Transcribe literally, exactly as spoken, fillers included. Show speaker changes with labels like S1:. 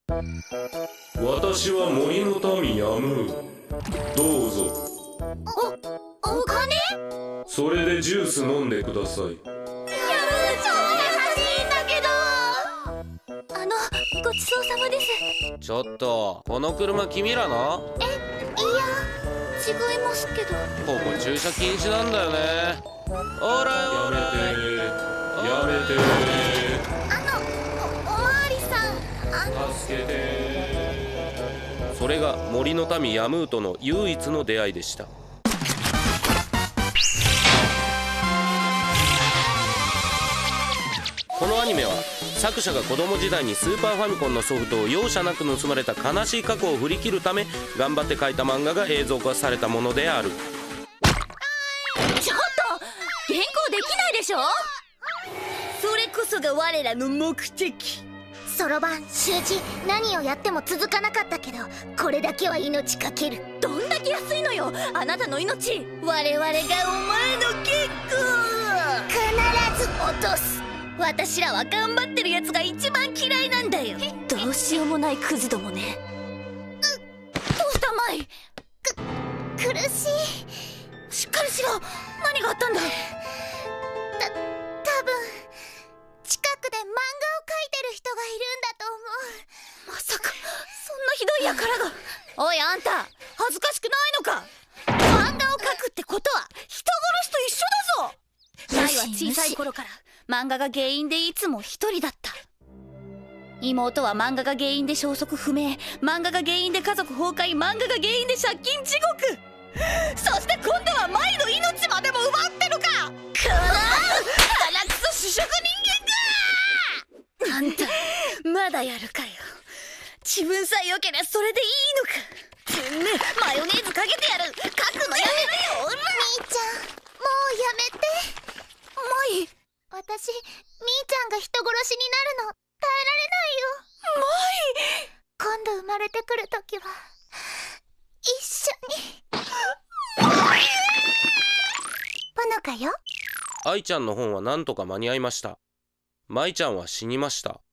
S1: 私は森の民ヤムー。どうぞ。
S2: お、お金？
S1: それでジュース飲んでください。
S2: ヤムー超優しいんだけど。あの、ごちそうさまです。
S3: ちょっと、この車君らの？
S2: え、いや、違いますけど。
S3: ここ駐車禁止なんだよね。おらいおらい。
S1: やめて
S2: あの、お、おまわりさん、あの
S1: 助けて。
S3: それが森の民ヤムーとの唯一の出会いでした。このアニメは作者が子供時代にスーパーファミコンのソフトを容赦なく盗まれた悲しい過去を振り切るため頑張って描いた漫画が映像化されたものである。
S2: ちょっと原稿できないでしょ。それこそが我らの目的。そろばん習字何をやっても続かなかったけど、これだけは命かける。どんだけ安いのよ、あなたの命。我々がお前の結構必ず落とす。私らは頑張ってるやつが一番嫌いなんだよ。どうしようもないクズどもね。う、どうしたまい。く、苦しい。しっかりしろ。何があったんだ。た、多分近くで漫画を描いてる人がいるんだと思う。まさかそんなひどい輩が。おいあんた、恥ずかしくないのか。漫画を描くってことは人殺しと一緒だぞ。舞は小さい頃から漫画が原因でいつも一人だった。妹は漫画が原因で消息不明、漫画が原因で家族崩壊、漫画が原因で借金地獄。そして今度は舞の命までも奪ってるか。くー鼻くそ主食人間か。あんたまだやるかよ。自分さえ良けりゃそれでいいのか。てめえマヨネーズかけてやる。書くのやめろよ。みーちゃんもうやめて。舞、私みーちゃんが人殺しになるの耐えられないよ。舞、今度生まれてくるときは一緒にほのかよ。
S3: 愛ちゃんの本はなんとか間に合いました。舞ちゃんは死にました。